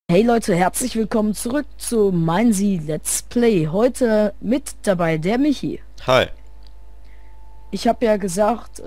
Hey Leute, herzlich willkommen zurück zu Mindsy Let's Play. Heute mit dabei der Michi. Hi. Ich habe ja gesagt,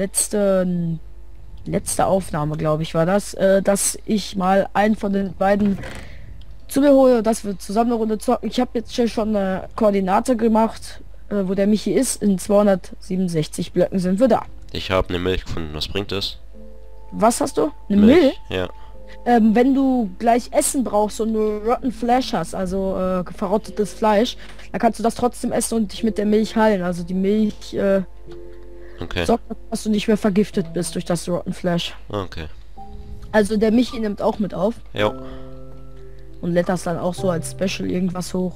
letzte Aufnahme, glaube ich, war das, dass ich mal einen von den beiden zu mir hole, dass wir zusammen eine Runde zocken. Ich habe jetzt schon eine Koordinate gemacht, wo der Michi ist. In 267 Blöcken sind wir da. Ich habe eine Milch gefunden. Was bringt es? Was hast du? Eine Milch? Milch? Ja. Wenn du gleich Essen brauchst und nur Rotten Flesh hast, also verrottetes Fleisch, dann kannst du das trotzdem essen und dich mit der Milch heilen. Also die Milch Okay. sorgt dafür, dass du nicht mehr vergiftet bist durch das Rotten Flesh. Okay. Also der Michi nimmt auch mit auf Jo. und lädt das dann auch so als Special irgendwas hoch.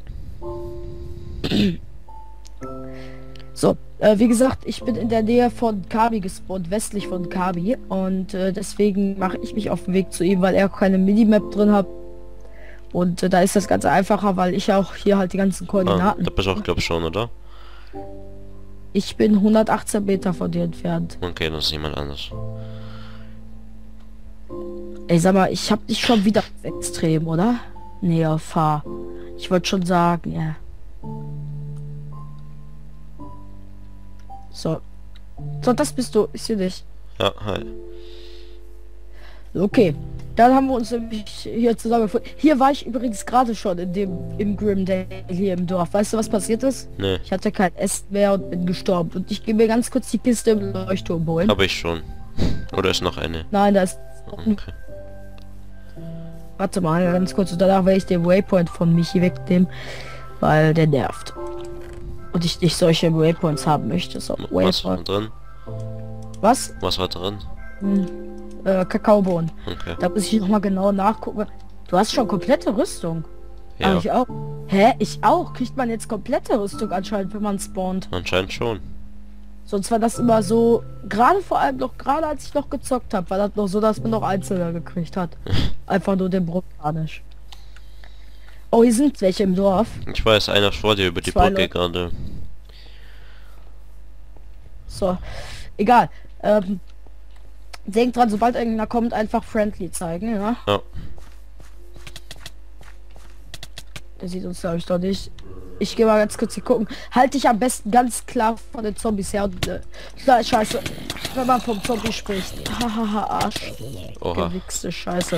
So, wie gesagt, ich bin in der Nähe von Kabi gespawnt, westlich von Kabi, und deswegen mache ich mich auf den Weg zu ihm, weil er keine Minimap drin hat. Und da ist das ganz einfacher, weil ich auch hier halt die ganzen Koordinaten. Da bist du auch, glaube ich, schon, oder? Ich bin 118 Meter von dir entfernt. Okay, das ist jemand anders. Ey, sag mal, ich hab dich schon wieder extrem, oder? Nee, auf Fahr. Ich wollte schon sagen, ja. So. So, das bist du. Ich sehe dich. Ja, hi. Okay. Dann haben wir uns nämlich hier zusammengefunden. Hier war ich übrigens gerade schon im Grimdale hier im Dorf. Weißt du, was passiert ist? Nee, Ich hatte kein Essen mehr und bin gestorben. Und ich gehe mir ganz kurz die Kiste im Leuchtturm holen. habe ich schon. Oder ist noch eine? Nein, da ist... Okay. Warte mal, ganz kurz. Und danach werde ich den Waypoint von Michi wegnehmen, weil der nervt. Und ich nicht solche Waypoints haben möchte. So, Was war Waypoint. drin? Was? Was war drin? Kakaobohnen. Okay. Da muss ich noch mal genau nachgucken. Du hast schon komplette Rüstung. Ah, Ja, ich auch. Hä? Ich auch? Kriegt man jetzt komplette Rüstung anscheinend, wenn man spawnt? anscheinend schon. Sonst war das immer so, gerade vor allem noch, gerade als ich noch gezockt habe, war das noch so, dass man noch Einzelner gekriegt hat. Einfach nur den Bruckanisch. Oh, hier sind welche im Dorf. Ich weiß, einer vor dir über die Zwei Brücke Leute. gerade. So, egal. Denkt dran, sobald irgendeiner kommt, einfach friendly zeigen, ja? Ja. Der sieht uns, glaube ich, doch nicht. Ich gehe mal ganz kurz hier gucken. Halte dich am besten ganz klar von den Zombies her. Und, Scheiße. Wenn man vom Zombie spricht. Hahaha, Arsch. Oha. Gewichste Scheiße.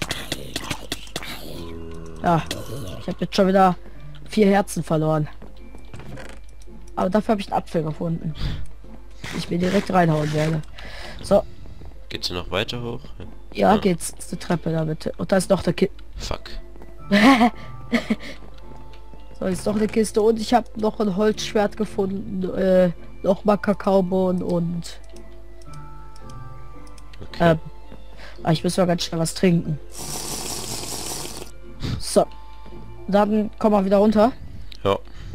Ja. Ich habe jetzt schon wieder 4 Herzen verloren. Aber dafür habe ich einen Apfel gefunden. Ich mir direkt reinhauen werde. So. Geht's hier noch weiter hoch? Ja, geht's. Die Treppe da bitte. Und da ist noch der Kind. Fuck. So, ist noch eine Kiste und ich habe noch ein Holzschwert gefunden, noch mal Kakaobohnen und Okay. ich muss mal ganz schnell was trinken. So, dann kommen wir wieder runter. Ja.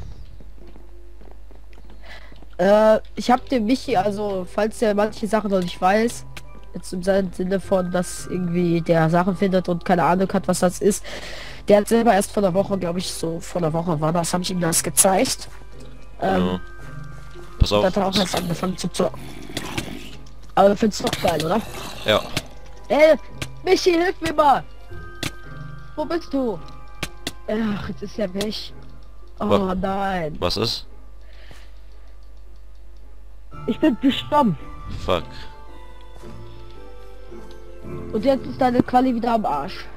Ich habe dem Michi, also falls der manche Sachen noch nicht weiß, jetzt im Sinne von, dass irgendwie der Sachen findet und keine Ahnung hat, was das ist. Der hat selber erst vor der Woche, glaube ich, so vor der Woche war das, habe ich ihm das gezeigt. Ja. Pass Und auf. hat er auch erst angefangen zu zocken. Aber du findest doch geil, oder? Ja. Michi, hilf mir mal! Wo bist du? Ach, jetzt ist er weg. Oh Wa- nein. Was ist? Ich bin gestorben. Fuck. Und jetzt ist deine Quali wieder am Arsch.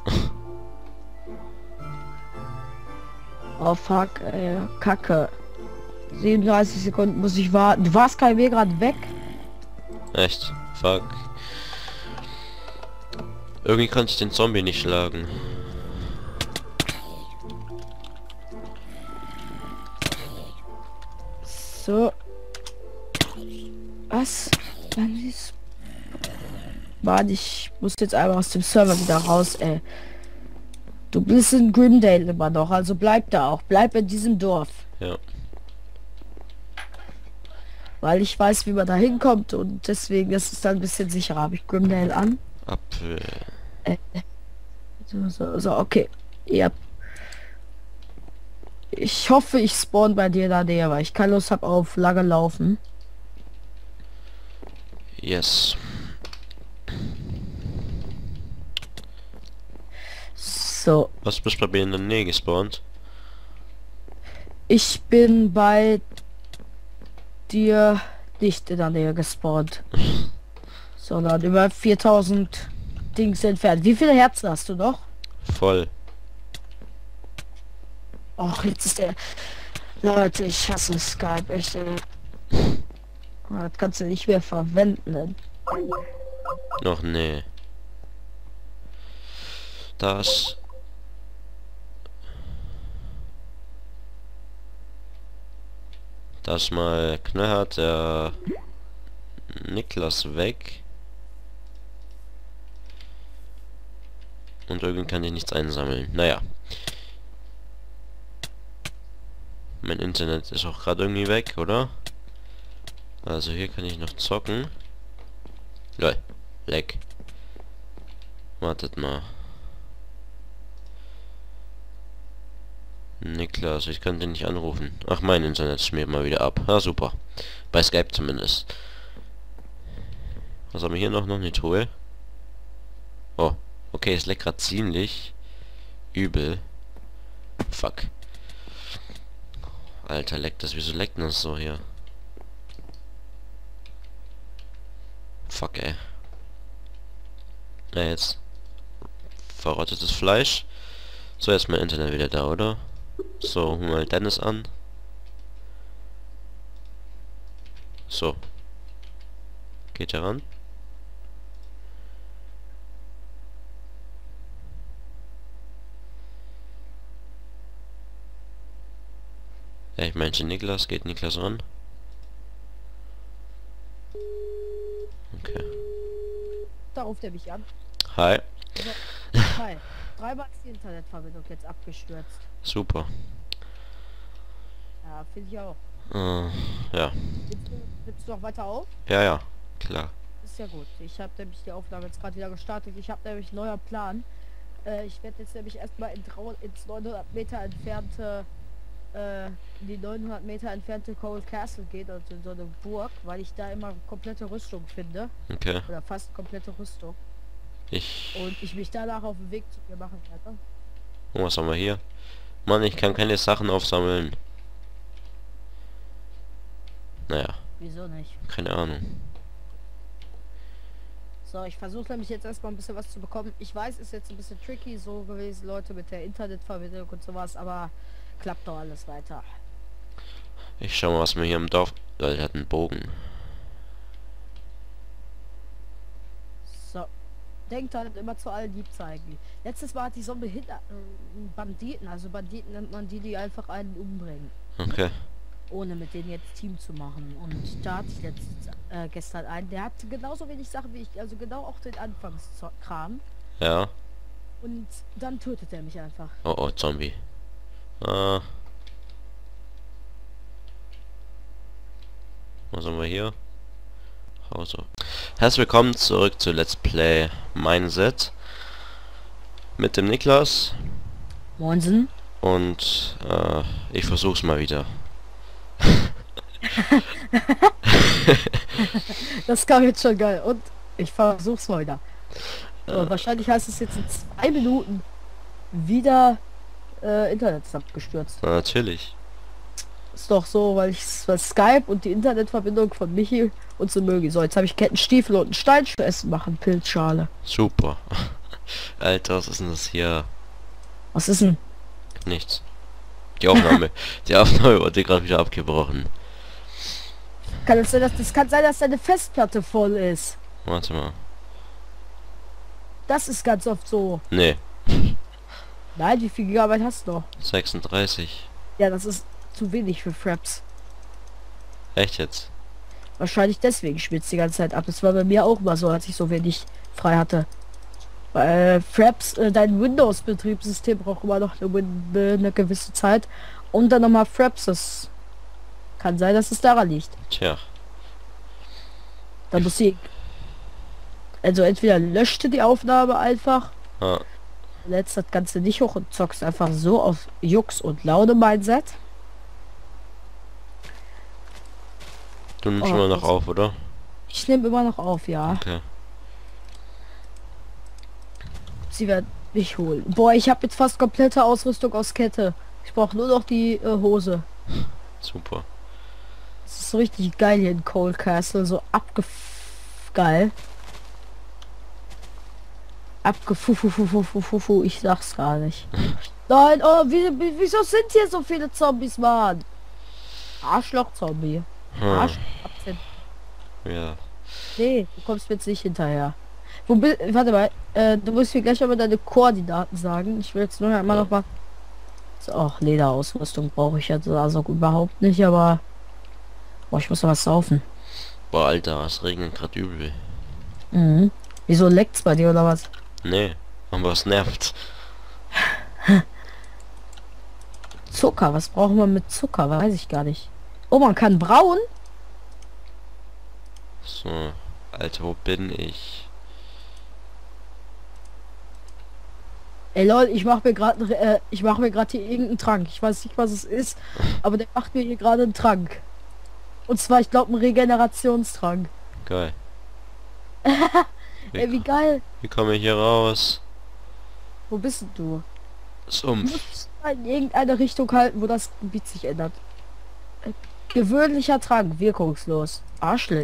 Oh fuck, ey, Kacke. 37 Sekunden muss ich warten. Du warst kein Weg gerade weg. Echt? Fuck. Irgendwie kann ich den Zombie nicht schlagen. So. Was? Dann ist... Mann, ich muss jetzt einmal aus dem Server wieder raus, ey. Du bist in Grimdale immer noch, also bleib da auch. Bleib in diesem Dorf. Ja. Weil ich weiß, wie man da hinkommt und deswegen ist es dann ein bisschen sicherer. Habe ich Grimdale an? Apfel. So, okay. Ja. Ich hoffe, ich spawn bei dir da näher, weil ich keine Lust habe auf lange Laufen. Yes. So, Was bist du bei mir in der Nähe gespawnt? ich bin bei dir nicht in der Nähe gespawnt, sondern über 4000 Dings entfernt. Wie viele Herzen hast du noch? Voll. Och, jetzt ist der... Leute, ich hasse Skype, echt. Das kannst du nicht mehr verwenden. Noch nee. Das. Das mal knallhart der Niklas weg. Und irgendwie kann ich nichts einsammeln. Naja. Mein Internet ist auch gerade irgendwie weg, oder? Also hier kann ich noch zocken. Lol. Leck. Wartet mal. Niklas, ich kann den nicht anrufen. Ach, mein Internet schmiert mal wieder ab. Ah, super. Bei Skype zumindest. Was haben wir hier noch? Noch eine Truhe. Oh. Okay, es leckt gerade ziemlich übel. Fuck. Alter, leckt das. Wieso leckt das so hier? Fuck, ey. Na jetzt. Verrottetes Fleisch. So, jetzt mein Internet wieder da, oder? So, hol mal Dennis an. So. Geht er ran? Ja, ich meinte Niklas. Geht Niklas ran? Okay. Da ruft er mich an. Hi. Also, hi. Dreimal ist die Internetverbindung jetzt abgestürzt. Super. Ja, finde ich auch. Ja. Nimmst du noch weiter auf? Ja, ja. Klar. Ist ja gut. Ich habe nämlich die Aufnahme jetzt gerade wieder gestartet. Ich habe nämlich einen neuen Plan. Ich werde jetzt nämlich erstmal ins 900 Meter entfernte in die 900 Meter entfernte Cold Castle gehen, also in so eine Burg, weil ich da immer komplette Rüstung finde. Okay. Oder fast komplette Rüstung. Ich... Und ich mich danach auf den Weg zu mir machen werde. Oh, was haben wir hier? Mann, ich kann keine Sachen aufsammeln. Naja, Wieso nicht? keine Ahnung. So, ich versuche nämlich jetzt erstmal ein bisschen was zu bekommen. Ich weiß, ist jetzt ein bisschen tricky so gewesen, Leute, mit der Internetverbindung und sowas, aber klappt doch alles weiter. Ich schau mal, was wir hier im Dorf... Leute, der hat einen Bogen. So. Denkt halt immer zu allen lieb zeigen. Letztes Mal hat die so einen behinderten Banditen, also Banditen nennt man die, die einfach einen umbringen. Okay. Ohne mit denen jetzt Team zu machen. Und da hatte ich gestern einen, der hatte genauso wenig Sachen wie ich, also genau auch den Anfangskram. Ja. Und dann tötet er mich einfach. Oh, oh, Zombie. Ah. Was haben wir hier? Hause. Herzlich willkommen zurück zu Let's Play Mindset. Mit dem Niklas. Moinsen. Und ich versuch's mal wieder. Das kam jetzt schon geil. Und ich versuch's mal wieder. So, wahrscheinlich heißt es jetzt in 2 Minuten wieder Internet ist abgestürzt. Na, natürlich. Ist doch so, weil Skype und die Internetverbindung von Michi und so mögen. So, jetzt habe ich Kettenstiefel und einen Stein zu essen machen. Pilzschale. Super. Alter, was ist denn das hier? Was ist denn? Nichts. Die Aufnahme. Die Aufnahme wurde gerade wieder abgebrochen. Kann es sein, das kann sein, dass deine Festplatte voll ist. Warte mal. Das ist ganz oft so. Nee. Nein, wie viel Gigabyte hast du noch? 36. Ja, das ist zu wenig für Fraps. Echt jetzt? Wahrscheinlich deswegen schwitzt die ganze Zeit ab. Das war bei mir auch mal so, als ich so wenig frei hatte. Weil Fraps, dein Windows-Betriebssystem braucht immer noch eine gewisse Zeit. Und dann nochmal Fraps. Das kann sein, dass es daran liegt. Tja. Da muss sie... Also entweder löschte die Aufnahme einfach. Ah. Lädst das Ganze nicht hoch und zockst einfach so auf Jux und Laune Mindset. Du nimmst immer noch auf, oder? Ich nehme immer noch auf, ja. Okay. Sie werden Ich hol. Boah, ich habe jetzt fast komplette Ausrüstung aus Kette. Ich brauche nur noch die Hose. Super. Das ist so richtig geil hier in Cold Castle. So geil. Abgefufufufufufufu. Ich sag's gar nicht. Nein, oh, wieso sind hier so viele Zombies, Mann? Arschloch-Zombie. Hm. Absent. Ja. Nee, du kommst mir jetzt nicht hinterher. Warte mal, du musst mir gleich aber deine Koordinaten sagen. Ich will jetzt nur einmal noch mal. So, ach, Lederausrüstung brauche ich jetzt also überhaupt nicht, aber boah, ich muss noch was saufen. Boah, Alter, es regnet gerade übel. Mhm. Wieso leckt's bei dir oder was? Nee, aber es nervt. Zucker, was brauchen wir mit Zucker? Weiß ich gar nicht. Oh, man kann brauen? So, Alter, wo bin ich? Ey Leute, ich mache mir gerade hier irgendeinen Trank. Ich weiß nicht, was es ist, aber der macht mir hier gerade einen Trank. Und zwar, ich glaube, einen Regenerationstrank. Geil. Ey, wie geil. Wie komme ich hier raus? Wo bist denn du? Du Sumpf. musst in irgendeine Richtung halten, wo das Gebiet sich ändert. Gewöhnlicher Trank, wirkungslos. Arschle.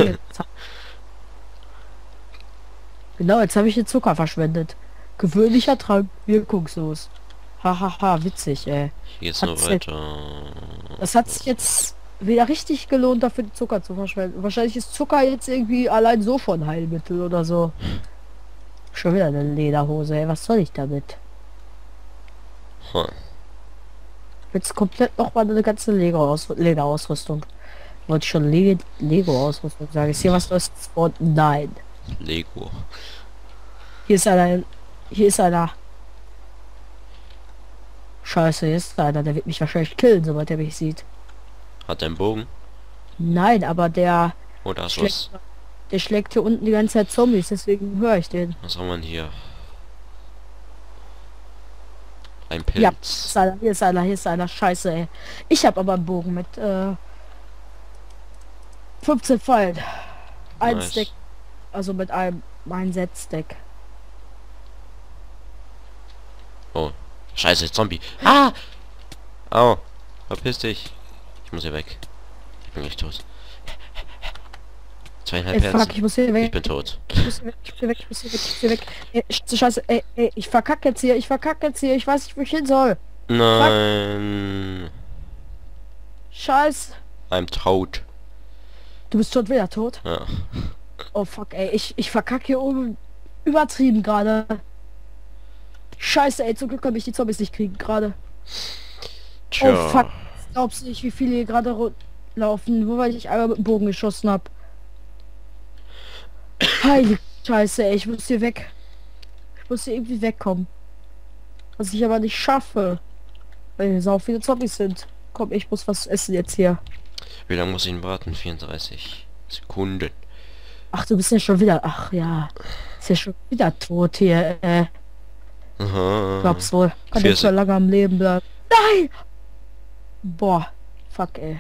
Genau, jetzt habe ich den Zucker verschwendet. Gewöhnlicher Trank, wirkungslos. Hahaha, witzig, ey. Hier geht's nur weiter. Das hat sich jetzt wieder richtig gelohnt, dafür den Zucker zu verschwenden. Wahrscheinlich ist Zucker jetzt irgendwie allein so schon Heilmittel oder so. Schon wieder eine Lederhose, ey. Was soll ich damit? Hm. Jetzt komplett noch mal eine ganze Lederausrüstung. Wollte ich schon Lego-Ausrüstung sagen. Ist hier was Neues? Nein. Lego. Hier ist einer. Hier ist einer. Scheiße, hier ist einer. Der wird mich wahrscheinlich killen, sobald er mich sieht. Hat er einen Bogen? Nein, aber der Oder hast du schlägt, der schlägt hier unten die ganze Zeit Zombies, deswegen höre ich den. Was haben wir denn hier? Ein Ja, Pilz. hier ist einer. Scheiße, ey. Ich habe aber einen Bogen mit 15 Pfeilen. Ein Nice. Stack. Also mit mein Set-Stack. Oh. Scheiße, Zombie. Ah! Au. Verpiss dich. Ich muss hier weg. Ich bin gleich tot. 2,5 Ey, fuck, Herzen. ich muss hier weg. Ich bin tot. Ich muss hier weg, ich muss hier weg, ich muss hier weg, ich muss hier weg. Ey, Scheiße, ey, ich verkacke jetzt hier, ich weiß nicht, wo ich hin soll. Nein. Scheiße. I'm tot. Du bist schon wieder tot? Ja. Oh fuck, ey, ich verkacke hier oben übertrieben gerade. Scheiße, ey, zum Glück kann ich die Zombies nicht kriegen gerade. Tja. Oh fuck, glaubst du nicht, wie viele hier gerade laufen, nur weil ich einmal mit dem Bogen geschossen habe. Heilige Scheiße, ey, ich muss hier weg. Ich muss hier irgendwie wegkommen. Was ich aber nicht schaffe. Weil hier so viele Zombies sind. Komm, ich muss was essen jetzt hier. Wie lange muss ich ihn warten? 34 Sekunden. Ach, du bist ja schon wieder... Ach ja. Ist ja schon wieder tot hier. Aha. Glaubst wohl. Kann jetzt schon lange am Leben bleiben. Nein! Boah. Fuck, ey.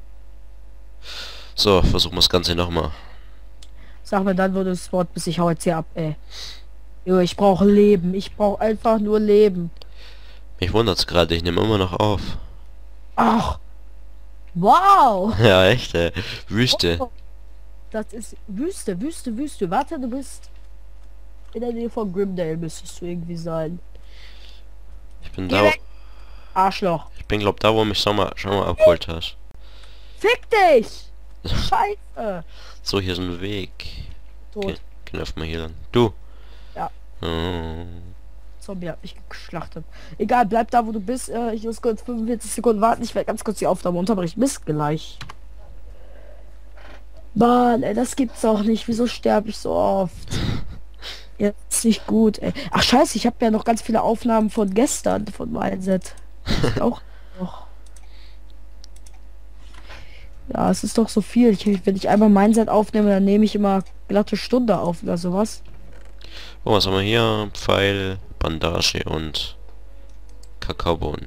So, versuchen wir das Ganze nochmal. Sag mir dann, wo du das Wort bist. Ich hau jetzt hier ab, ey. Jo, ich brauche Leben. Ich brauche einfach nur Leben. Mich wundert's gerade, ich nehme immer noch auf. Ach. Wow. Ja, echt, Wüste. Oh, das ist Wüste, Wüste, Wüste. Warte, du bist in der Nähe von Grimdale, müsstest du irgendwie sein. Ich bin Geh da. weg, Arschloch. Ich bin glaub da, wo mich schon mal abgeholt hast. Fick dich! Scheiße! So, hier ist ein Weg. Tot. Okay, knöpf mal hier lang. Du. Ja. Oh. Zombie hat mich geschlachtet. Egal, bleib da, wo du bist. Ich muss kurz 45 Sekunden warten. Ich werde ganz kurz die Aufnahme unterbrechen. Bis gleich. Mann, ey, das gibt's auch nicht. Wieso sterbe ich so oft? Jetzt nicht gut, ey. Ach scheiße, ich habe ja noch ganz viele Aufnahmen von gestern von meinem Set. Auch noch. Ja, es ist doch so viel. Wenn ich einmal mein Set aufnehme, dann nehme ich immer glatte Stunde auf oder sowas. Oh, was haben wir hier? Pfeil, Bandage und Kakaobohnen.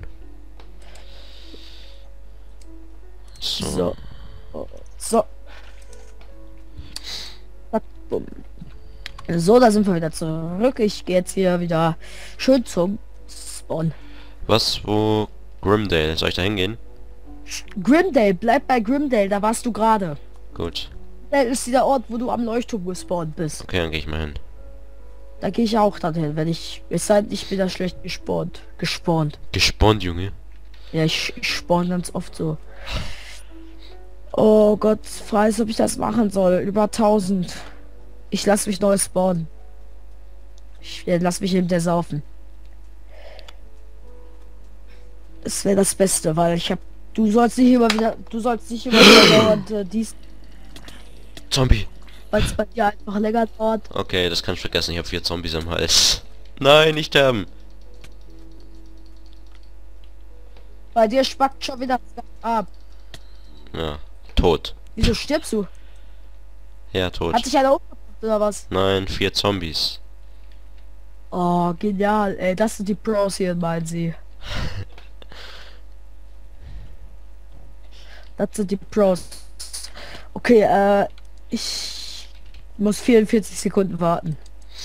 So. So. So. Bumm. So, da sind wir wieder zurück. Ich gehe jetzt hier wieder schön zum Spawn. Was, wo? Grimdale, soll ich da hingehen? Grimdale, bleib bei Grimdale, da warst du gerade. Gut. Das ist dieser Ort, wo du am Leuchtturm gespawnt bist. Okay, dann gehe ich mal hin. Da gehe ich auch dann hin, wenn ich... Es sei denn, ich bin da schlecht gespawnt. Gespawnt. Gespawnt, Junge. Ja, ich spawn ganz oft so. Oh Gott, weiß, ob ich das machen soll. Über 1000. Ich lasse mich neu spawnen. Ich lass mich eben der saufen. Es wäre das Beste, weil ich habe... Du sollst nicht immer wieder... Du sollst nicht immer wieder dauernd dies... Zombie. Weil es bei dir einfach länger dauert. Okay, das kann ich vergessen. Ich habe 4 Zombies am Hals. Nein, nicht sterben. Bei dir spackt schon wieder ab. Ja, tot. Wieso stirbst du? Ja, tot. Hat sich einer umgebracht oder was? Nein, 4 Zombies. Oh, genial, ey. Das sind die Pros hier, meinen sie. Das sind die Pros. Okay, ich muss 44 Sekunden warten.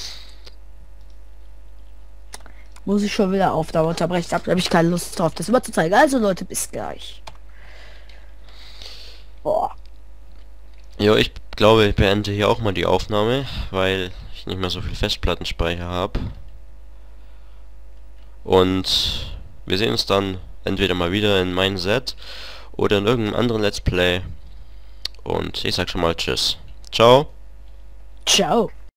Muss ich schon wieder Aufnahme unterbrechen. Da habe ich keine Lust drauf, das immer zu zeigen. Also Leute, bis gleich. Boah. Jo, ich glaube, ich beende hier auch mal die Aufnahme, weil ich nicht mehr so viel Festplattenspeicher habe. Und wir sehen uns dann entweder mal wieder in meinem Set oder in irgendeinem anderen Let's Play. Und ich sag schon mal Tschüss. Ciao. Ciao.